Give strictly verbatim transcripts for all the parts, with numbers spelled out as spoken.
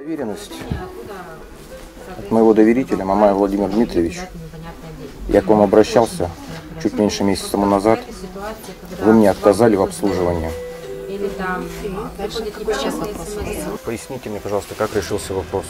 Уверенность от моего доверителя, Мамаев Владимир Дмитриевич. Я к вам обращался чуть меньше месяца тому назад. Вы мне отказали в обслуживании. Поясните мне, пожалуйста, как решился вопрос.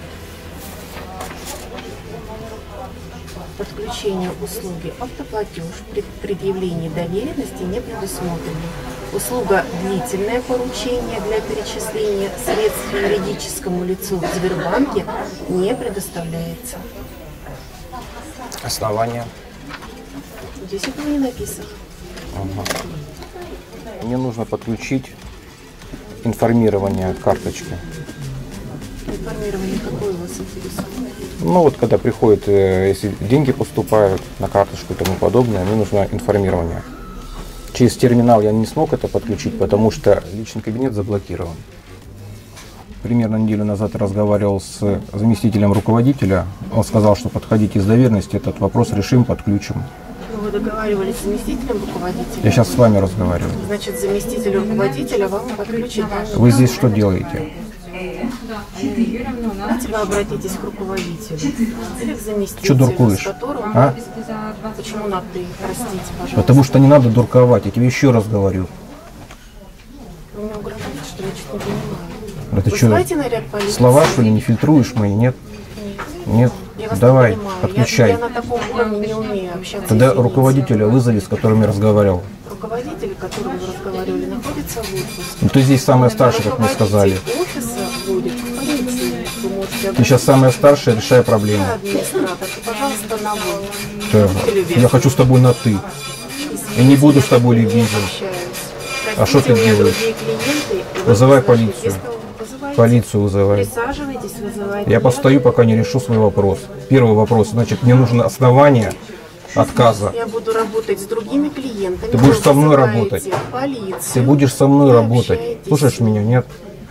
Подключение услуги автоплатеж при предъявлении доверенности не предусмотрено. Услуга длительное поручение для перечисления средств юридическому лицу в Сбербанке не предоставляется. Основания? Здесь этого не написано. Ага. Мне нужно подключить информирование от карточки. Информирование какое у вас интересует? Ну вот когда приходит, если деньги поступают на карточку и тому подобное, мне нужно информирование. Через терминал я не смог это подключить, потому что личный кабинет заблокирован. Примерно неделю назад я разговаривал с заместителем руководителя. Он сказал, что подходите с доверенности, этот вопрос решим, подключим. Вы договаривались с заместителем руководителя? Я сейчас с вами разговариваю. Значит, заместитель руководителя вам подключит. Вы здесь что делаете? Давайте вы обратитесь к руководителю или к заместителю, Что дуркуешь? с которым... А? Почему на ты? Простите, пожалуйста. Потому что не надо дурковать, я тебе еще раз говорю. Вы меня угрожаете, что я что-то не понимаю. Это Вызывайте что, наряд полиции. слова, что ли, не фильтруешь мои? Нет? Нет. Нет? Давай, подключай. Я, я на таком уровне не умею общаться. Тогда извините. руководителя вызови, с которым я разговаривал. Руководитель, с которым вы разговаривали, находится в отпуске. Ну ты здесь самая старшая, как мне сказали. Офиса будет в полиции. Вы можете Ты сейчас самая старшая, решай проблему. Я администратор, пожалуйста, на вы. Да. Я хочу с тобой на ты. Я не буду с тобой любезен. А что ты делаешь? Вызывай полицию. Полицию вызывай. Присаживайтесь, вызывайте. Я постою, пока не решу свой вопрос. Первый вопрос. Значит, мне нужно основание отказа. Я буду работать с другими клиентами. Ты будешь со мной работать. Полицию. Ты будешь со мной Вы работать. общаетесь. Слушаешь меня, нет?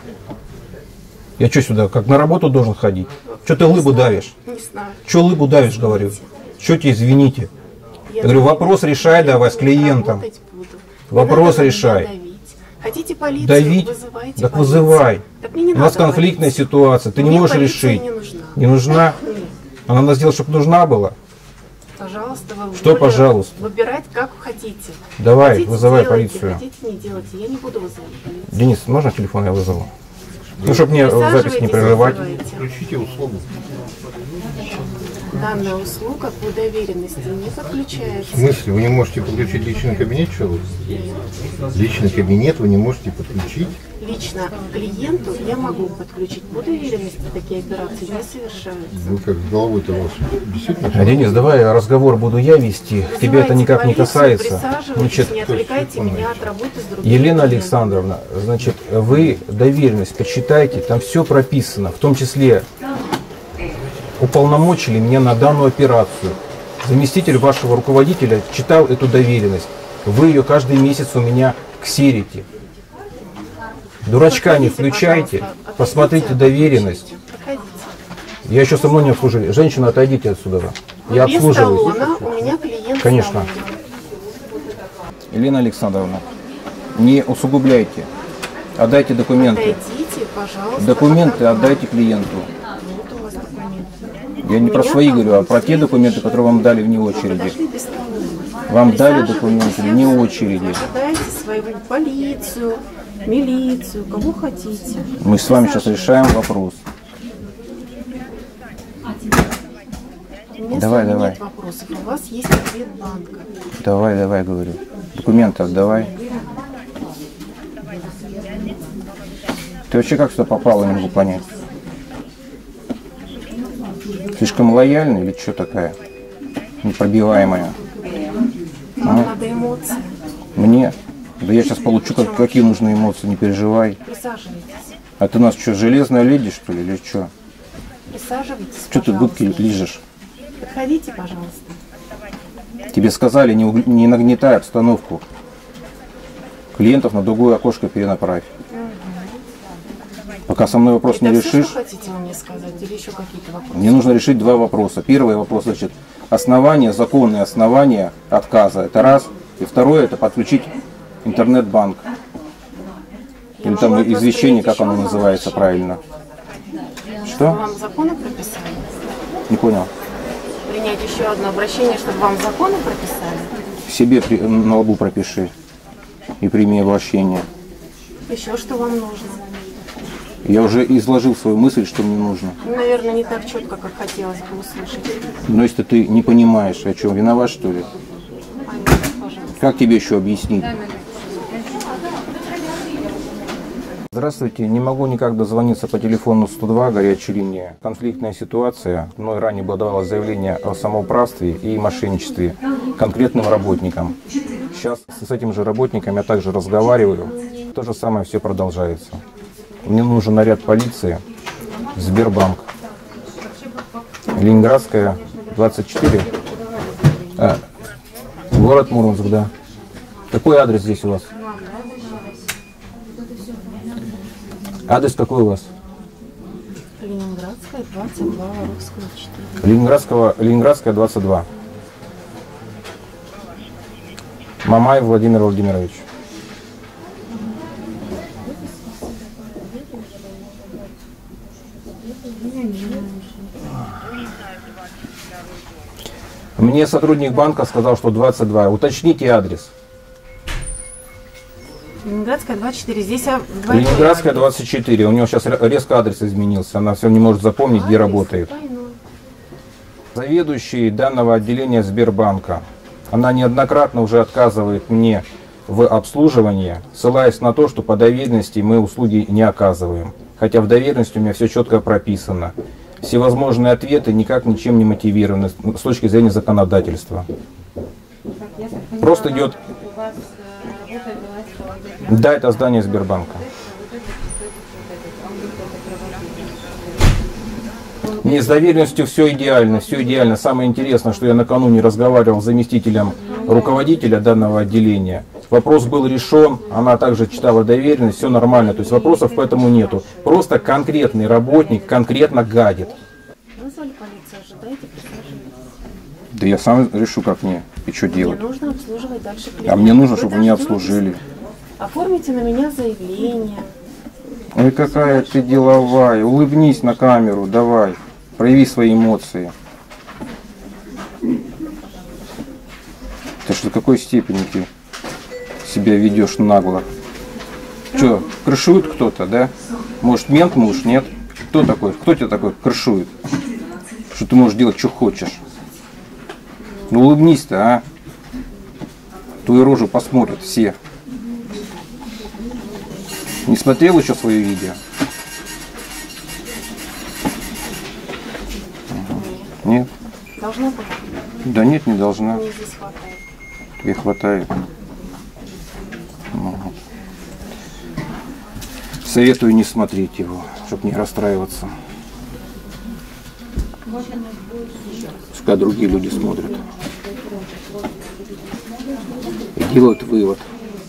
Я что сюда, как на работу должен ходить? Что ты лыбу давишь? Не знаю. Что лыбу давишь, говорю? Что тебе, извините? Я, Я говорю, вопрос решай давай с клиентом. Работать буду. Вопрос Не надо решай. на меня давить. Хотите полицию? Давить? Вызывайте Так полицию. вызывай. Так мне не У нас надо конфликтная полиции. ситуация. Ты не Мне можешь полиция решить. Не нужна. Не нужна? Нет. Она надо сделать, чтобы нужна была. Пожалуйста, вы Что, волю пожалуйста? Выбирать, как хотите. Давай, Хотите, вызывай делайте, полицию. Хотите, не делайте. Я не буду вызывать полицию. Денис, можно телефон я вызову? Ну, чтобы мне запись не Присаживайтесь, прерывать. вызывайте. Включите услугу. Данная услуга по доверенности не В подключается. смысле? Вы не можете подключить личный кабинет человека? Личный кабинет вы не можете подключить? Лично клиенту я могу подключить. По доверенности такие операции не совершаются. Вы как головой-то у вас действительно... А, Денис, давай разговор буду я вести. Тебя это Вызывайте никак не полицию, касается. Присаживайтесь, Значит, не отвлекайте меня от работы с другими. Елена клиентами. Александровна, значит, вы доверенность почитайте, там все прописано, в том числе уполномочили меня на данную операцию. Заместитель вашего руководителя читал эту доверенность. Вы ее каждый месяц у меня ксерите. Дурачка не включайте, посмотрите доверенность. Проходите. Я еще со мной не обслужили. Женщина, отойдите отсюда. Я Без обслуживаюсь. талона у меня клиент. Конечно. с талоном. Елена Александровна, не усугубляйте. Отдайте документы. Отойдите, пожалуйста. Документы от окна. отдайте клиенту. Вот у вас документы. Я не У про меня свои там говорю, а про те следующий. документы, которые вам дали вне очереди. Подошли без талона. Вам дали Присаживайтесь, документы я вне вызову. очереди. Ожидайте свою полицию, милицию, кого хотите. Мы с вами сейчас решаем вопрос. У меня Давай, с вами давай. нет вопросов. У вас есть ответ банка. Давай, давай, говорю. Документы отдавай. Ты вообще как сюда попала, не могу понять. Слишком лояльная или что такая? Непробиваемая. Вам надо эмоции. Мне? Да я сейчас получу, как, какие нужны эмоции, не переживай. Присаживайтесь. А ты у нас что, железная леди, что ли, или что? Присаживайтесь, Что ты пожалуйста. губки лижешь? Подходите, пожалуйста. Тебе сказали, не, уг- не нагнетай обстановку. Клиентов на другое окошко перенаправь. Пока со мной вопрос не Это все, решишь, что хотите вы мне сказать? Или еще какие-то вопросы? мне нужно решить два вопроса. Первый вопрос, значит, основания, законные основания отказа. Это раз. И второе, это подключить интернет-банк. Я Или там могу извещение, отправить как оно еще называется одно правильно. Чтобы вам законы прописали? Не понял. Принять еще одно обращение, чтобы вам законы прописали? Себе при, на лбу пропиши и прими обращение. Еще что вам нужно? Я уже изложил свою мысль, что мне нужно. Ну, наверное, не так четко, как хотелось бы услышать. Но если ты не понимаешь, о чем, виноват, что ли? Понятно, пожалуйста. Как тебе еще объяснить? Здравствуйте, не могу никак дозвониться по телефону сто два, горячая линия. Конфликтная ситуация. Мной ранее подавалось заявление о самоуправстве и мошенничестве конкретным работникам. Сейчас с этим же работником я также разговариваю. То же самое все продолжается. Мне нужен наряд полиции, Сбербанк, Ленинградская, двадцать четыре, а, город Мурманск, да. Какой адрес здесь у вас? Адрес какой у вас? Ленинградская, двадцать два, Воровского, четыре. Ленинградского, Ленинградская, двадцать два. Мамаев Владимир Владимирович. Мне сотрудник банка сказал, что двадцать два. Уточните адрес. Ленинградская, двадцать четыре. Здесь а, Ленинградская, двадцать четыре. У него сейчас резко адрес изменился. Она все не может запомнить, где работает. Заведующий данного отделения Сбербанка. Она неоднократно уже отказывает мне в обслуживании, ссылаясь на то, что по доверенности мы услуги не оказываем. Хотя в доверенности у меня все четко прописано. Всевозможные ответы никак ничем не мотивированы с точки зрения законодательства. Просто идет... Да, это здание Сбербанка. Не, с доверенностью все идеально, все идеально. Самое интересное, что я накануне разговаривал с заместителем руководителя данного отделения. Вопрос был решен, она также читала доверенность, все нормально. То есть вопросов поэтому нету. Просто конкретный работник конкретно гадит. Вызвали полицию, ожидайте, присаживайтесь. Да я сам решу, как мне и что делать. Мне нужно обслуживать дальше клиента. А мне нужно, Вы чтобы меня дождетесь? обслужили. Оформите на меня заявление. Ой, какая ты деловая. Улыбнись на камеру, давай. Прояви свои эмоции. Ты что, до какой степени ты себя ведешь нагло? Что, крышует кто-то, да? Может, мент муж, нет? Кто такой? Кто тебя такой крышует? Что ты можешь делать, что хочешь? Ну улыбнись-то, а? Твою рожу посмотрят все. Не смотрел еще свое видео? Нет? Должна быть? Да нет, не должна. Мне здесь хватает. Тебе хватает. Угу. Советую не смотреть его, чтобы не расстраиваться. Пускай другие люди смотрят. И делают вывод.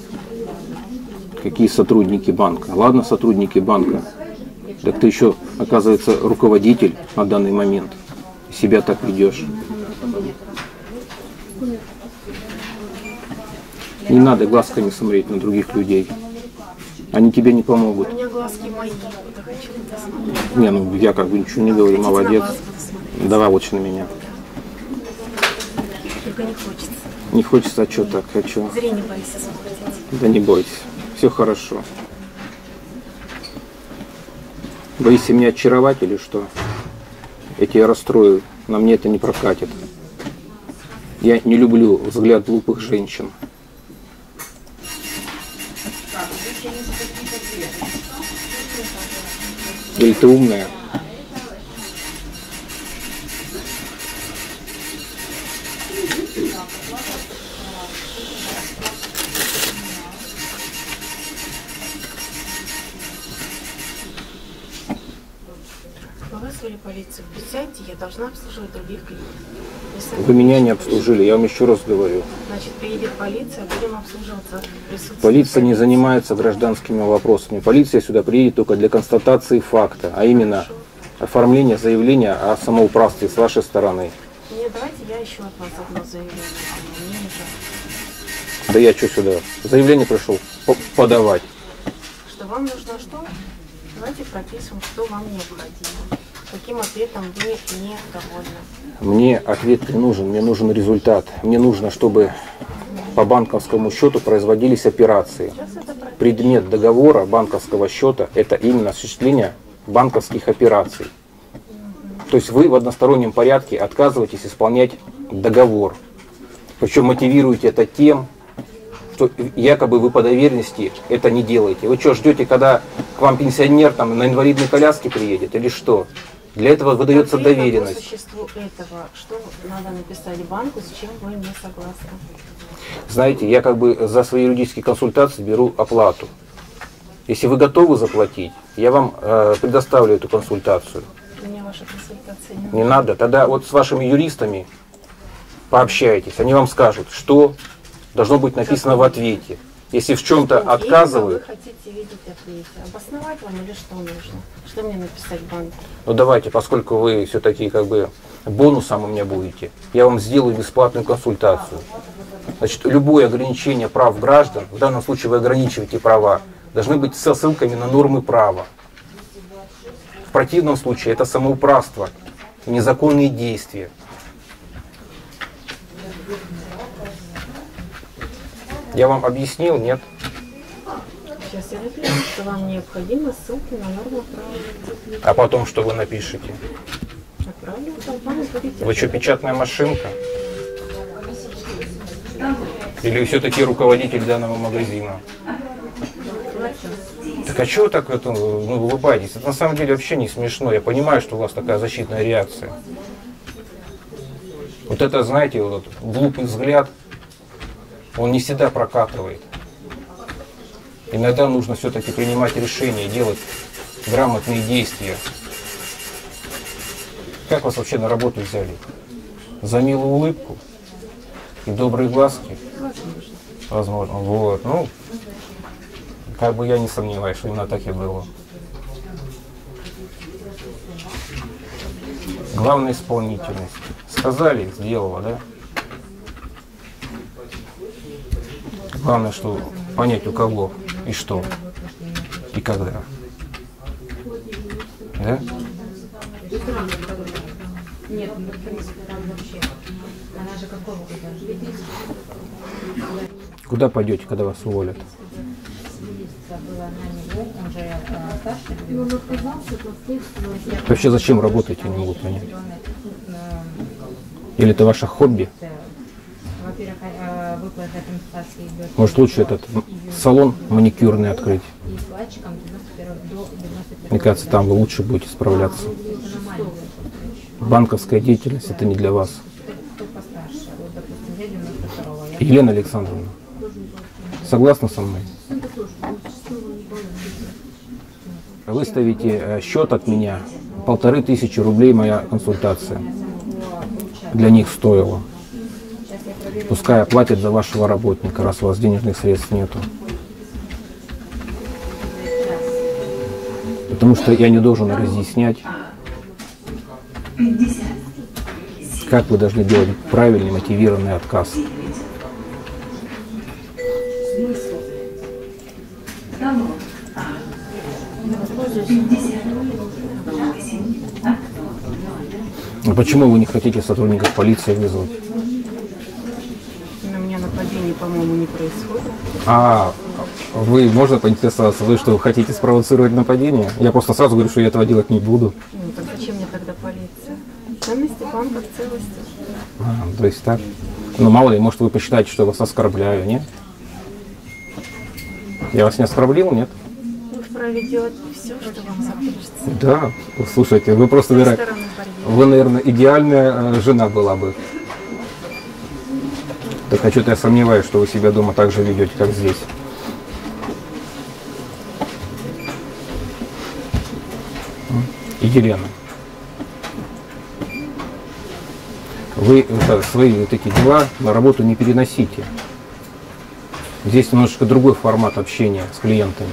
Какие сотрудники банка. Ладно, сотрудники банка. Так ты еще, оказывается, руководитель на данный момент. Себя так ведешь. Не надо глазками смотреть на других людей. Они тебе не помогут. У меня глазки мои. Вот хочу посмотреть. Не, ну я как бы ничего не говорю, Хотите, молодец. на вас буду смотреть? Давай лучше на меня. Только не хочется. Не хочется, а что так хочу? Зрение боюсь испортить. Да не бойся, все хорошо. Боишься меня очаровать или что? Я тебя расстрою, на мне это не прокатит. Я не люблю взгляд глупых женщин. Или ты умная? Вы вызвали полицию. Присядьте, я должна обслуживать других клиентов. Если Вы меня не обслужили, я вам еще раз говорю. Значит, приедет полиция, будем обслуживаться в присутствии. Полиция не занимается гражданскими вопросами. Полиция сюда приедет только для констатации факта, а именно оформления заявления о самоуправстве с вашей стороны. Нет, давайте я еще от вас одно заявление. Мне не жалко. Да я что сюда? Заявление пришел по- подавать. Что вам нужно что? Давайте пропишем, что вам необходимо. Каким ответом вы недовольны? Мне ответ не нужен, мне нужен результат. Мне нужно, чтобы по банковскому счету производились операции. Предмет договора банковского счета – это именно осуществление банковских операций. То есть вы в одностороннем порядке отказываетесь исполнять договор. Причем мотивируете это тем, что якобы вы по доверенности это не делаете. Вы что, ждете, когда к вам пенсионер там, на инвалидной коляске приедет или что? Для этого выдается Конкретно доверенность. По существу этого, что надо написать банку, с чем вы не согласны? Знаете, я как бы за свои юридические консультации беру оплату. Если вы готовы заплатить, я вам э, предоставлю эту консультацию. Мне ваша консультация не, Не надо. Тогда вот с вашими юристами пообщайтесь. Они вам скажут, что должно быть написано в ответе. Если в чем-то Что отказывают, вы хотите видеть ответе? Обосновать вам или что нужно? Что мне написать банку? ну давайте, поскольку вы все-таки как бы бонусом у меня будете, я вам сделаю бесплатную консультацию. Значит, любое ограничение прав граждан, в данном случае вы ограничиваете права, должны быть со ссылками на нормы права. В противном случае это самоуправство, незаконные действия. Я вам объяснил, нет? Сейчас я напишу, что вам необходимо ссылки на нормы права. А потом что вы напишете? Отправлю в компанию, будете Вы что, печатная машинка? Или все-таки руководитель данного магазина? Так а чего вы так это, ну, улыбаетесь? Это на самом деле вообще не смешно. Я понимаю, что у вас такая защитная реакция. Вот это, знаете, вот глупый взгляд, он не всегда прокатывает. Иногда нужно все-таки принимать решения, делать грамотные действия. Как вас вообще на работу взяли? За милую улыбку и добрые глазки? Возможно. Вот. Ну, как бы я не сомневаюсь, что именно так и было. Главная исполнительность. Сказали, сделала, да? Главное, что понять у кого и что, и когда. Да? Нет, ну, в принципе, там вообще. Она же какого года? Куда пойдете, когда вас уволят? Было на него, он же э, старше. Вообще зачем работаете, не могу понять. Или это ваше хобби? Во-первых, э, выплата компенсации идет. Может лучше этот салон маникюрный открыть? И вкладчикам девяносто первого до девяносто первого. Мне кажется, там вы лучше будете справляться. Банковская деятельность это не для вас. Кто постарше? Вот, допустим, я девяносто второго. Я... Елена Александровна, согласна со мной? Выставите э, счет от меня, полторы тысячи рублей моя консультация. Для них стоила. Пускай оплатят за вашего работника, раз у вас денежных средств нету. Потому что я не должен разъяснять, как вы должны делать правильный мотивированный отказ. А почему вы не хотите сотрудников полиции вызвать? На меня нападений, по-моему, не происходит. А вы, можно поинтересоваться, вы что, хотите спровоцировать нападение? Я просто сразу говорю, что я этого делать не буду. Ну, так зачем мне тогда полиция? Ценности банка в целости. А, то есть так? Ну, мало ли, может, вы посчитаете, что я вас оскорбляю, нет? Я вас не оскорбил, нет? Вы вправе делать все, что вам захочется. Да, слушайте, вы просто, Со наверное, стороны борьбы. вы, наверное, идеальная э, жена была бы. Так а что-то я сомневаюсь, что вы себя дома так же ведете, как здесь. Елена, вы это, свои вот эти дела на работу не переносите. Здесь немножко другой формат общения с клиентами.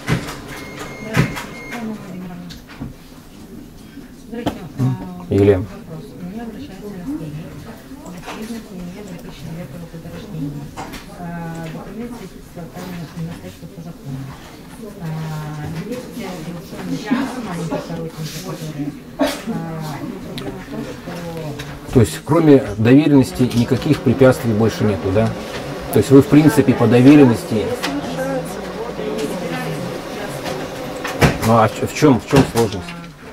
Елена. Мне обращается наследник. Наследник у меня две тысячи девятого года рождения. Документ свидетельства о наследстве по закону. Есть пенсионный счет, маленький коротенький, который проблема в том, что То есть, кроме доверенности, никаких препятствий больше нету, да? То есть вы, в принципе, по доверенности... Ну а в чем, в чем сложность?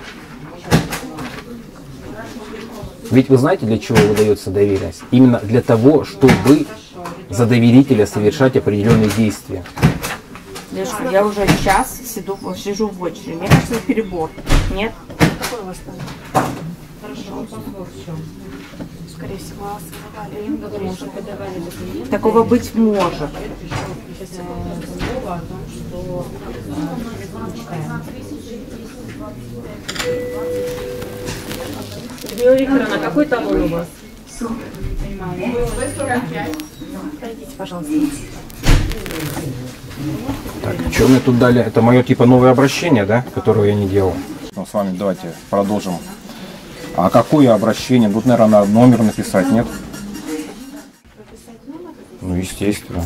Ведь вы знаете, для чего выдается доверенность? Именно для того, чтобы за доверителя совершать определенные действия. Девушка, я уже час сиду, сижу в очереди. Мне кажется, это перебор. Нет? Какой у вас там? хорошо, вопрос в чем? Скорее всего, вас сказали. Может, подавали документы. Такого быть может. Сейчас слово о том, что э, читаем. Людмила Викторовна, какой талон у вас? Пройдите, пожалуйста. Так, что мне тут дали? Это мое типа новое обращение, да, которое я не делал. Ну, с вами давайте продолжим. А какое обращение? Тут, наверное, надо номер написать, нет? Ну, естественно.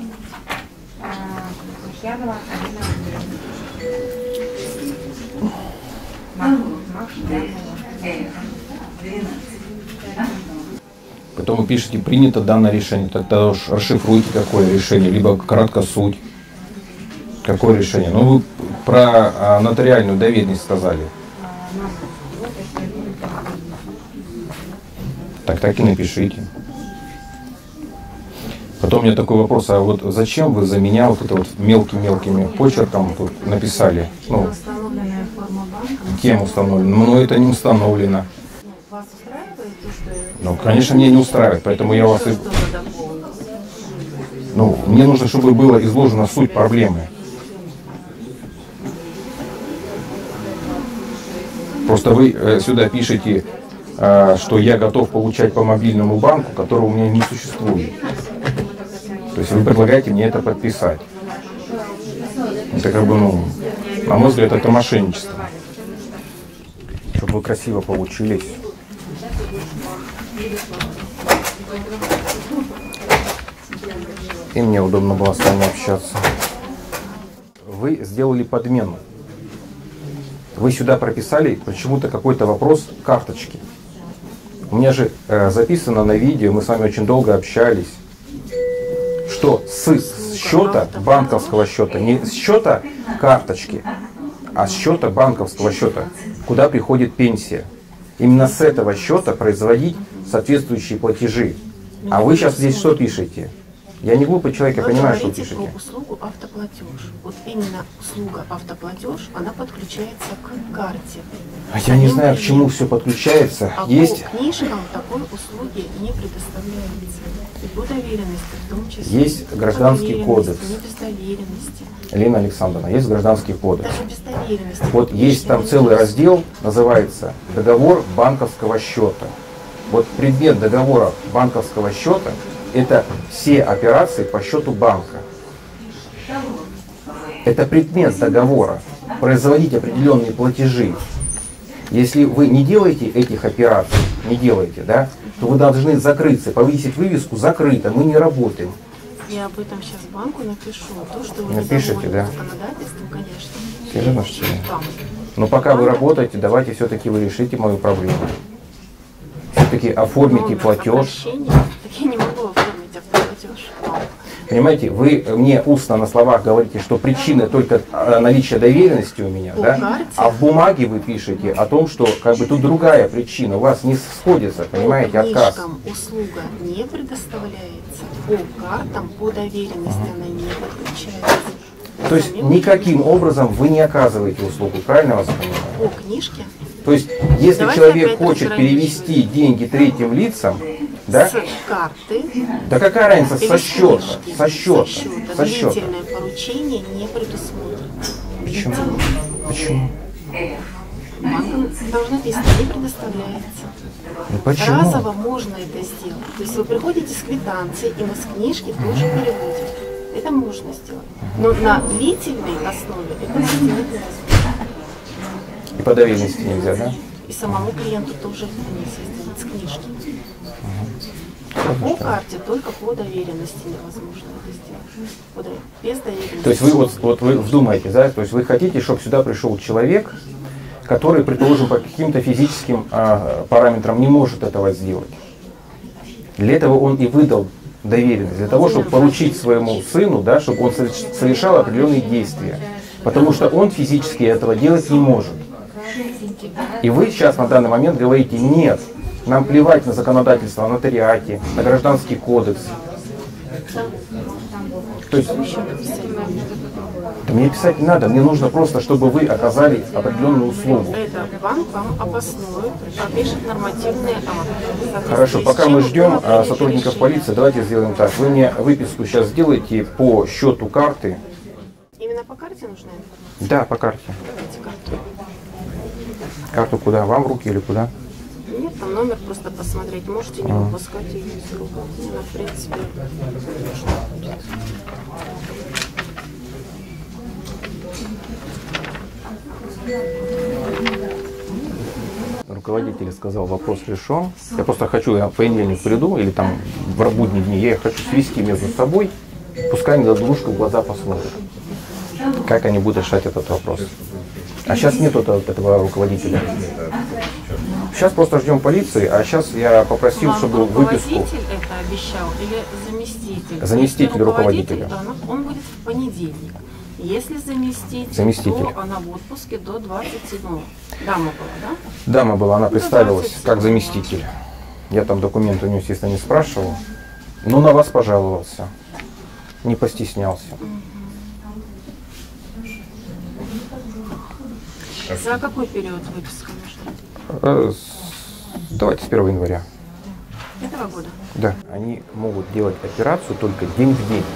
Потом вы пишете «принято данное решение». Тогда уж расшифруйте, какое решение, либо кратко суть. Какое решение? Ну, вы про а, нотариальную доверенность сказали. Так, так и напишите. Потом у меня такой вопрос, а вот зачем вы за меня вот это вот мелким-мелкими почерком тут написали? Ну, Установленная форма банка. кем установлено? Ну, это не установлено. Вас устраивает то, что... Ну, конечно, меня не устраивает, поэтому я вас... и- Что-то дополнить. Ну, мне нужно, чтобы была изложена суть проблемы. Просто вы э, сюда пишете, э, что я готов получать по мобильному банку, которого у меня не существует. То есть вы предлагаете мне это подписать. Это как бы, ну, на мой взгляд, это мошенничество. Чтобы вы красиво получились. И мне удобно было с вами общаться. Вы сделали подмену. Вы сюда прописали почему-то какой-то вопрос карточки. У меня же э, записано на видео, мы с вами очень долго общались, что с счета, банковского счета, не с счета карточки, а с счета банковского счета, куда приходит пенсия. Именно с этого счета производить соответствующие платежи. А вы сейчас здесь что пишете? Я не глупый человек, я Вы понимаю, что вы говорите пишете. про услугу автоплатеж. Вот именно услуга автоплатеж, она подключается к карте. А я не знаю, к чему все подключается. А Есть, по книжкам такой услуги не предоставляется. И по доверенности в том числе. Есть гражданский По кодекс. доверенности, не без доверенности. Елена Александровна, есть гражданский кодекс. Даже без доверенности. Вот есть там целый раздел, называется «Договор банковского счета». Вот предмет договора банковского счета – это все операции по счету банка. Это предмет договора. Производить определенные платежи. Если вы не делаете этих операций, не делаете, да, то вы должны закрыться, повесить вывеску «Закрыто, мы не работаем». Я об этом сейчас банку напишу. То, что вы Напишите, недовольны да. законодательством, конечно. Серьезно, что ли? Там. Но пока вы работаете, давайте все-таки вы решите мою проблему. Все-таки оформите Номер платеж. обращения, так я не могу оформить автоплатеж. Понимаете, вы мне устно на словах говорите, что причина только а, наличие доверенности у меня, По да? карте. А в бумаге вы пишете о том, что как бы тут другая причина, у вас не сходится, понимаете, По отказ. книжкам услуга не предоставляется, по картам, по доверенности она не подключается. То есть никаким образом вы не оказываете услугу, правильно я вас понимаю? По книжке То есть, если Давайте человек опять хочет разграничивать. перевести деньги третьим лицам, да? с карты Да какая разница, или со с счета, книжки, со счета, со счета. со счета. Длительное поручение не предусмотрено. Почему? Почему? Банкам должно написано, не предоставляется. Ну почему? Разово можно это сделать. То есть вы приходите с квитанцией, и мы с книжки тоже переводим. Это можно сделать. Но на длительной основе это сделать невозможно. И по доверенности нельзя, да? И самому клиенту тоже нельзя сделать с книжки. По карте только по доверенности невозможно это сделать. По до- Без доверенности. То есть вы вот, вот вы вдумаете, да? То есть вы хотите, чтобы сюда пришел человек, который, предположим, по каким-то физическим а, параметрам не может этого сделать. Для этого он и выдал доверенность, для того, чтобы поручить своему сыну, да, чтобы он совершал определенные действия. Потому что он физически этого делать не может. И вы сейчас на данный момент говорите: нет, нам плевать на законодательство о нотариате, на гражданский кодекс. То есть, да мне писать не надо, мне нужно просто, чтобы вы оказали определенную услугу. Это банк вам обоснует, опишет нормативные акты. Хорошо, пока мы ждем а, сотрудников полиции, давайте сделаем так. Вы мне выписку сейчас сделаете по счету карты. Именно по карте нужна информация? Да, по карте. Давайте карту. Карту куда? Вам в руки или куда? Нет, там номер просто посмотреть. Можете не выпускать ее из рук. Она, в принципе, Руководитель сказал, вопрос решен. Я просто хочу, я в понедельник приду, или там в будние дни, я их хочу свести между собой, пускай они друг дружку в глаза посмотрят, как они будут решать этот вопрос. А сейчас нету этого руководителя. Сейчас просто ждем полиции, а сейчас я попросил, вам чтобы выписку. Руководитель это обещал или заместитель? Заместитель Если руководителя. То она- он будет в понедельник. Если заместитель, Заместитель. то она в отпуске до двадцать седьмого. Дама была, да? Дама была, она представилась двадцать как заместитель. Я там документы у нее, естественно, не спрашивал. Но на вас пожаловался. Не постеснялся. За какой период выписка нужна? Э, с- Давайте с первого января. Этого года? Да. Они могут делать операцию только день в день.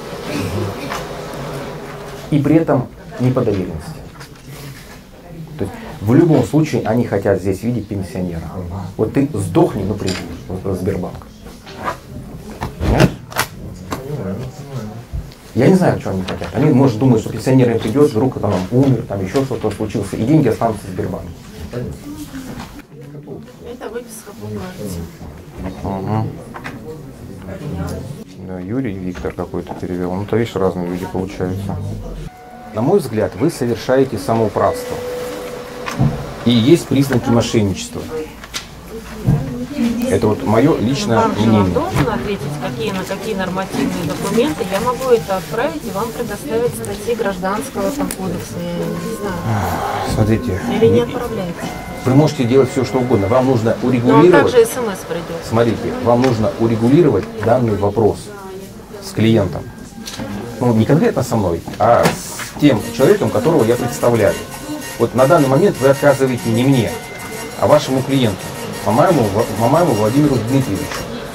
И при этом не по доверенности. То есть в любом случае они хотят здесь видеть пенсионера. Вот ты сдохни, ну приди в Сбербанк. Понимаешь? Я не знаю, что они хотят. Они, может, думают, что пенсионер им придет, вдруг там он умер, там еще что-то случилось, и деньги останутся в Сбербанке. Это выписка по карте. Угу. Да, Юрий Виктор какой-то перевел. Ну, то видишь, разные люди получаются. На мой взгляд, вы совершаете самоуправство. И есть признаки мошенничества. Это вот мое личное Банк же вам мнение. должен ответить, какие на какие нормативные документы. Я могу это отправить и вам предоставить статьи гражданского там, кодекса. Я не знаю. Смотрите, Или не отправляете. вы можете делать все, что угодно. Вам нужно Но вам урегулировать. также смс придет. Смотрите, вам нужно урегулировать данный вопрос с клиентом. Ну, не конкретно со мной, а с тем человеком, которого я представляю. Вот на данный момент вы отказываете не мне, а вашему клиенту, Мамаеву, Мамаеву Владимиру Дмитриевичу.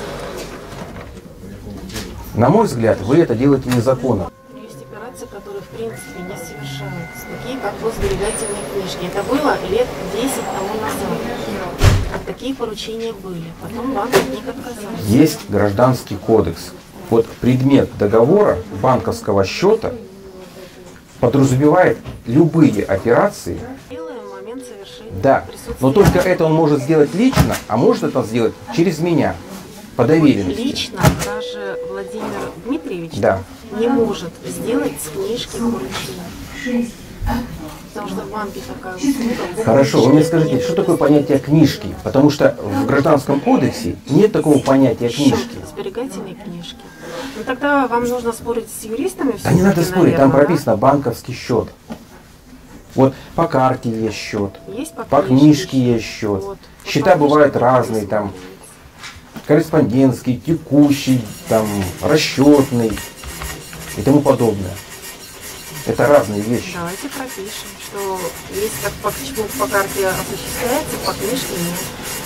На мой взгляд, вы это делаете незаконно. Есть операции, которые в принципе не совершаются. Такие, как госсберегательные книжки. Это было лет десять тому назад. А такие поручения были. Потом банк от них отказался. Есть гражданский кодекс. Вот предмет договора банковского счета подразумевает любые операции. Делаем в момент совершения Да, присутствия. но только это он может сделать лично, а может это сделать через меня, по доверенности. Лично даже Владимир Дмитриевич Да. не может сделать с книжки поручения. Потому что в банке такая услуга. Хорошо, вы мне скажите, что такое понятие книжки? Потому что в Гражданском кодексе нет такого понятия Счет, книжки. сберегательные книжки. Ну тогда вам нужно спорить с юристами. Да не надо всё-таки, спорить, там наверное, прописано банковский счет. Вот по карте есть счет, да? Есть по, по книжке есть счет. Вот. Счета Вот по бывают книжке разные, написано. там корреспондентский, текущий, там расчетный и тому подобное. Это разные вещи. Давайте пропишем, что есть как по, почему по карте осуществляется, по книжке нет.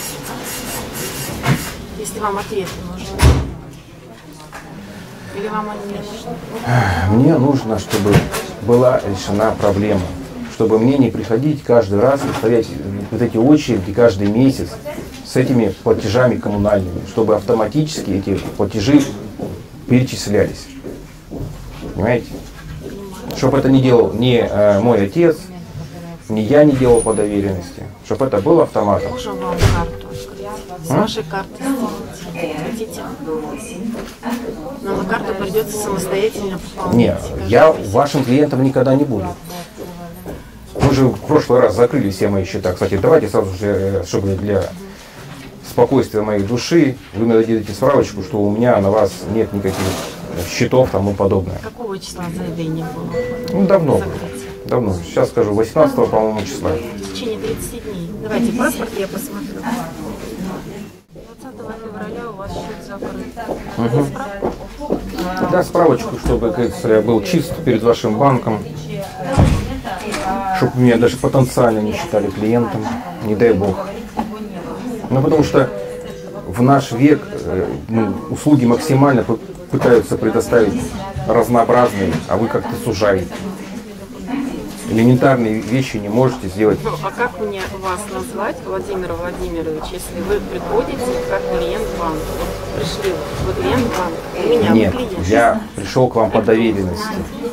Если вам ответы нужны. Или вам они не нужны? Мне нужно, чтобы была решена проблема. Чтобы мне не приходить каждый раз и стоять вот эти очереди каждый месяц с этими платежами коммунальными. Чтобы автоматически эти платежи перечислялись. Понимаете? Чтобы это не делал ни э, мой отец, ни я не делал по доверенности. Чтобы это было автоматом. Можем вам карту открыть. С вашей карты сделать. Хотите? Но на карту придется самостоятельно пополнять. Нет, я вашим клиентом никогда не буду. Ну, Мы же в прошлый раз закрыли все мои счета. Кстати, давайте сразу же, чтобы для спокойствия моей души, вы мне дадите справочку, что у меня на вас нет никаких счетов и тому подобное. Какого числа заявление было? Ну, давно было. Давно. Сейчас скажу, восемнадцатого, по-моему, числа. В течение тридцати дней. Давайте паспорт я посмотрю. двадцатого февраля у вас счет закрыт. Угу. Да, справочку, чтобы, как я был чист перед вашим банком, чтобы меня даже потенциально не считали клиентом, не дай бог. Ну, потому что в наш век ну, услуги максимально пытаются предоставить разнообразные, а вы как-то сужаете. Элементарные вещи не можете сделать. Ну, а как мне вас назвать, Владимир Владимирович, если вы приходите как клиент банка? Пришли, вы клиент банка, у меня Нет, вы клиент. я пришел к вам по доверенности.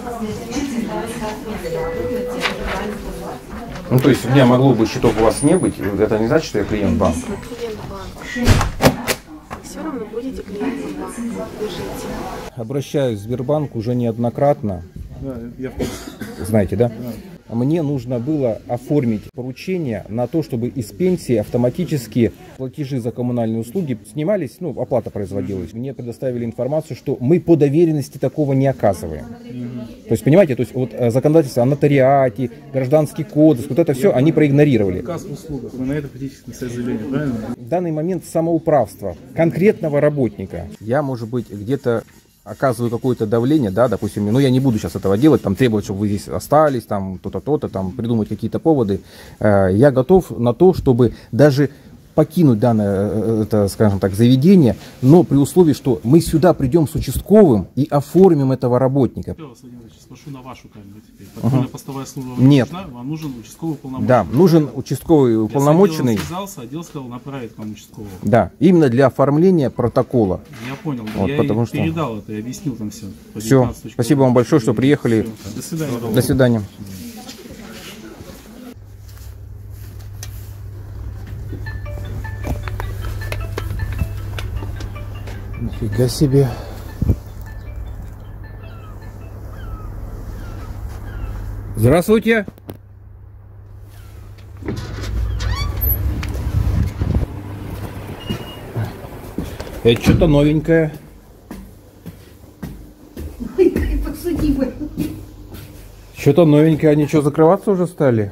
Ну, то есть у меня могло бы счетов у вас не быть, это не значит, что я клиент банка. Вы клиент банка. Все равно будете клиентом банка. Держите. Обращаюсь в Сбербанк уже неоднократно. Да, я в курсе. Знаете, да? Мне нужно было оформить поручение на то, чтобы из пенсии автоматически платежи за коммунальные услуги снимались, ну, оплата производилась. Мне предоставили информацию, что мы по доверенности такого не оказываем. То есть, понимаете, то есть вот законодательство о нотариате, гражданский кодекс, вот это все они проигнорировали. Указ в услугах. Вы на это хотите написать заявление, правильно? В данный момент самоуправство конкретного работника. Я, может быть, где-то оказываю какое-то давление, да, допустим, ну я не буду сейчас этого делать, там требовать, чтобы вы здесь остались, там то-то, то-то, там придумать какие-то поводы. Я готов на то, чтобы даже покинуть данное, это, скажем так, заведение, но при условии, что мы сюда придем с участковым и оформим этого работника. Я вас, Владимир Ильич, спрошу на вашу камеру теперь. Подпольная постовая служба вам Нет. нужна? Вам нужен участковый уполномоченный. Да, нужен участковый уполномоченный. Я с отделом связался, отдел сказал направить к вам участкового. Да, именно для оформления протокола. Я понял. Вот, я потому ей что... передал это, я объяснил там все. Все, спасибо вам большое, что приехали. Все. До свидания. До свидания. Нифига себе. Здравствуйте. Это что-то новенькое. Что-то новенькое. Они что, закрываться уже стали?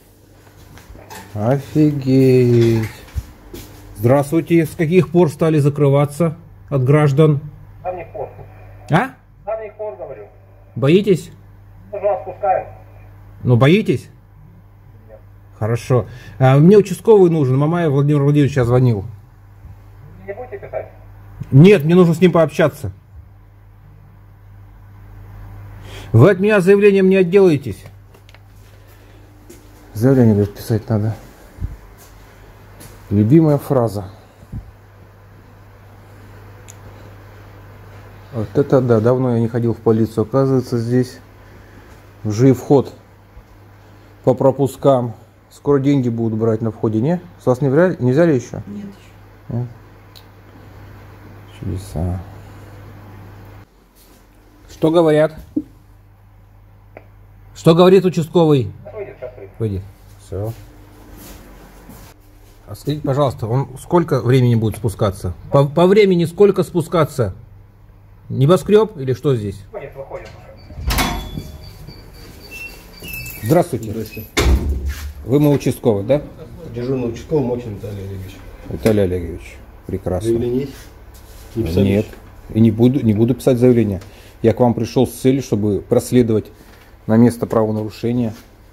Офигеть. Здравствуйте. С каких пор стали закрываться от граждан? С давних пор. А? С давних пор, говорю. Боитесь? Мы же вас пускаем. Ну, боитесь? Нет. Хорошо. А, мне участковый нужен. Мамаев Владимир Владимирович я звонил. Не будете писать? Нет, мне нужно с ним пообщаться. Вы от меня заявлением не отделаетесь. Заявление, говорит, писать надо. Любимая фраза. Вот это да, давно я не ходил в полицию. Оказывается, здесь уже и вход по пропускам. Скоро деньги будут брать на входе, не? С вас не взяли, не взяли еще? Нет еще. Нет? Чудеса. Что говорят? Что говорит участковый? Выйдет, сейчас выйдет. Выйдет. Все. А скажите, пожалуйста, он сколько времени будет спускаться? По, по времени сколько спускаться? Небоскреб или что здесь? Выходит, выходит. Здравствуйте. Здравствуйте. Вы мой участковый, да? Дежурный участковый Мокин Виталий Олегович. Виталий Олегович. Прекрасно. Заявление есть? Не писали? Нет. И не буду, не буду писать заявление. Я к вам пришел с целью, чтобы проследовать на место правонарушения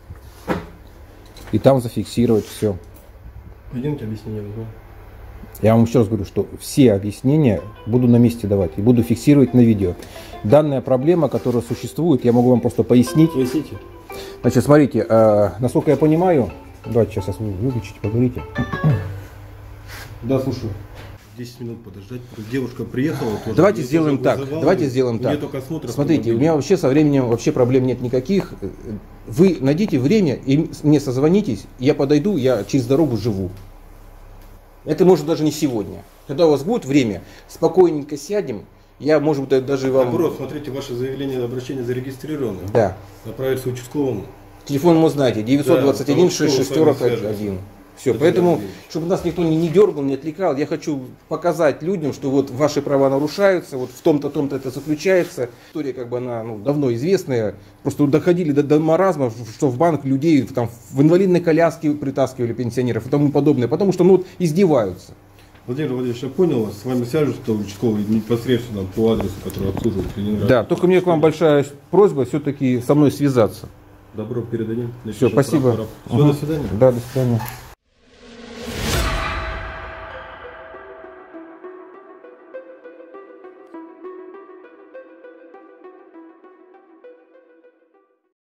и там зафиксировать все. Пойдемте объяснение возьмем. Я вам еще раз говорю, что все объяснения буду на месте давать и буду фиксировать на видео. Данная проблема, которая существует, я могу вам просто пояснить. Поясните. Значит, смотрите, э, насколько я понимаю, давайте сейчас вы выключите, поговорите. Да, слушаю. десять минут подождать. Девушка приехала. Тоже. Давайте Ее сделаем тоже так. вызывал. Давайте сделаем У нее так. только осмотр Смотрите, у автомобиля. меня вообще со временем вообще проблем нет никаких. Вы найдите время и мне созвонитесь, я подойду, я через дорогу живу. Это может даже не сегодня. Когда у вас будет время, спокойненько сядем, я, может быть, даже вам... Наоборот, смотрите, ваше заявление на обращение зарегистрировано. Да. Направится участковому. Телефон вы знаете, девятьсот двадцать один шестьдесят шесть один. Все, поэтому, чтобы нас никто не, не дергал, не отвлекал, я хочу показать людям, что вот ваши права нарушаются, вот в том-то, том-то это заключается. История как бы она ну, давно известная, просто доходили до, до маразма, что в банк людей там, в инвалидной коляске притаскивали пенсионеров и тому подобное, потому что ну, вот, издеваются. Владимир Владимирович, я понял вас, с вами свяжутся участковый непосредственно по адресу, который обслуживает Ленинград. Да, только мне к вам большая просьба все-таки со мной связаться. Добро передадим. Все, спасибо. Все, угу. До свидания. Да, до свидания.